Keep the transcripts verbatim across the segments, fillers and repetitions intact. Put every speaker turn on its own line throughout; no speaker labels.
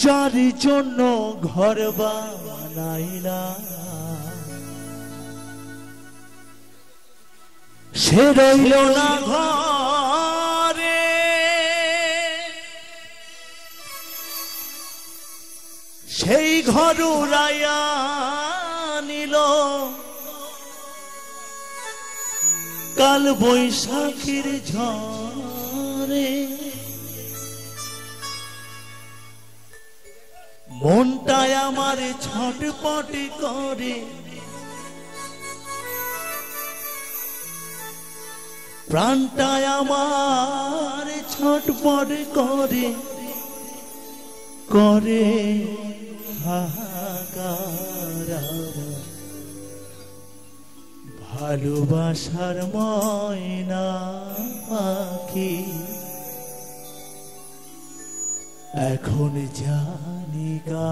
যার জন্য ঘর বানাইলা সে রইল না ঘরে, সেই ঘর উড়াইয়া নিল কাল বৈশাখীর ঝড়ে। মনটাই আমার ছটপট করে, প্রাণটাই আমার ছটপট করে করে হাহাকার। ভালোবাসার ময়না পাখি এখন জানি গা।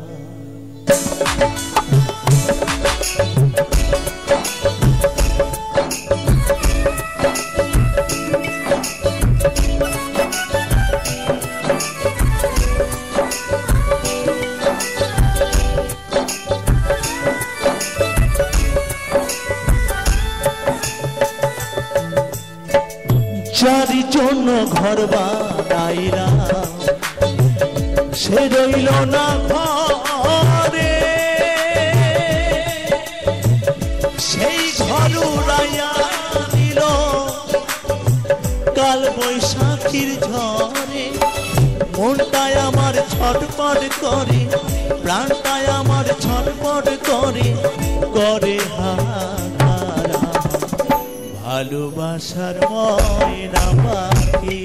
যার জন্য ঘর বানাইলা সে রইল না ঘরে, সেই ঘর উড়াইয়া নিল কাল বৈশাখীর ঝড়ে। মনটাই আমার ছটপট করে, প্রাণটাই আমার ছটপট করে করে হাহাকার। ভালোবাসার ময়না পাখি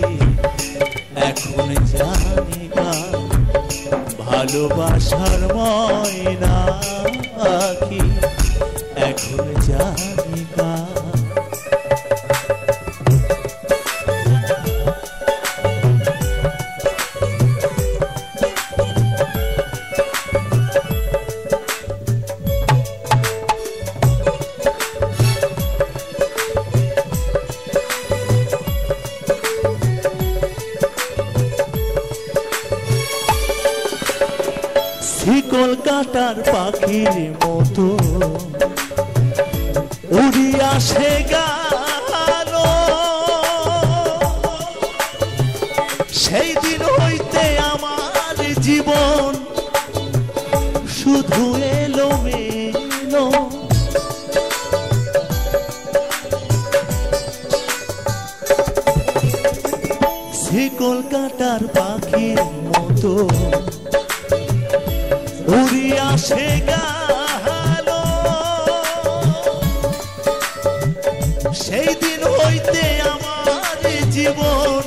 এখন জানি গা। ভালোবাসার ময়না পাখি এখন জানি গা। শিকল কাটার পাখির মতো উড়িয়া সে গেল, সেই দিন হইতে আমার জীবন শুধু এলো মেলো। শিকল কাটার পাখির মতো উড়িয়া সে গেল, সেই দিন হইতে আমার জীবন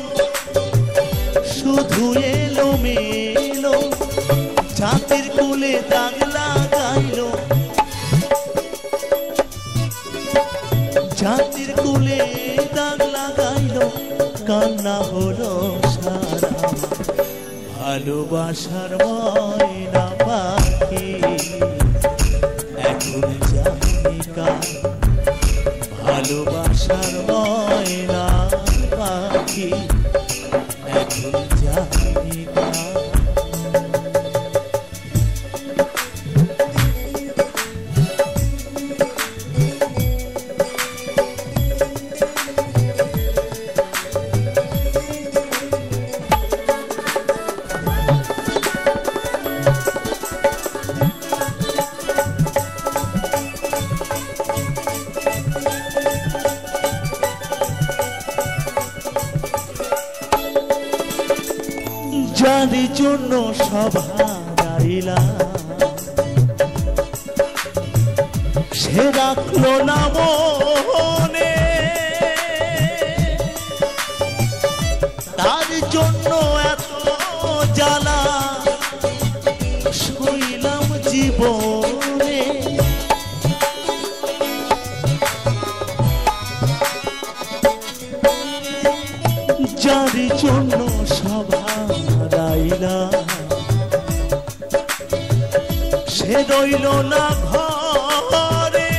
শুধু এলো মেলো। জাতির কুলে দাগ লাগাইল, জাতির কুলে দাগ লাগাইল, কান্না হলো সারা। ভালোবাসার ময়না পাখি এখন জানি গা। ভালোবাসার ময়না পাখি এখন জানি গা। যার জন্য সব হারাইলা সে রাখলো না মনে, তার জন্য এত জ্বালা সইলাম জীবনে। যার জন্য সব হারাইলা সে রইল না ঘরে,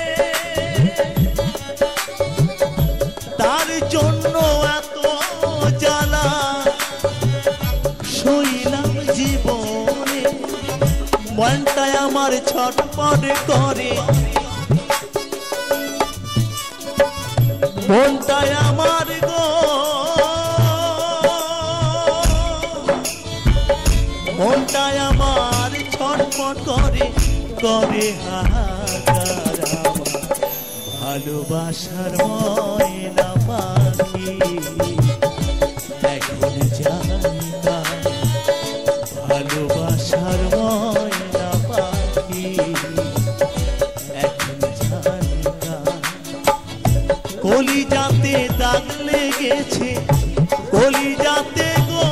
তার জন্য এত জ্বালা সইলাম জীবনে। মনটাই আমার ছটপট করে, মনটাই আমার গো, মনটাই আমার ছটপট করে, করে হাহাকার আমার ভালোবাসার ময়না পাখি। এখন জানি না ভালোবাসার ময়না পাখি, এখন জানি না কলিজাতে দাগ লেগেছে, কলিজাতে গো,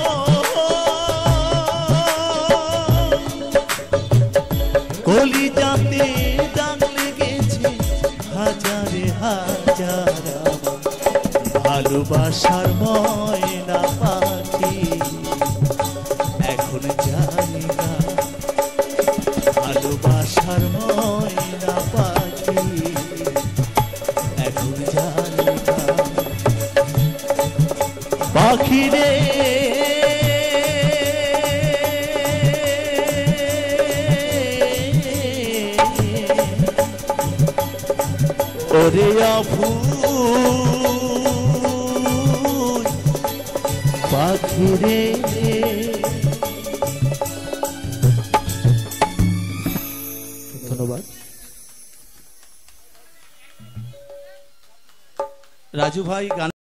কলিজাতে দাগ লেগেছে হাজারে হাজার আমার ভালোবাসার ময়না পাখি। এখন জানি না ভালোবাসার ময়না পাখি, এখন জানি না পাখি রে ওরে অফুর পাখি রে। ধন্যবাদ রাজু ভাই। গান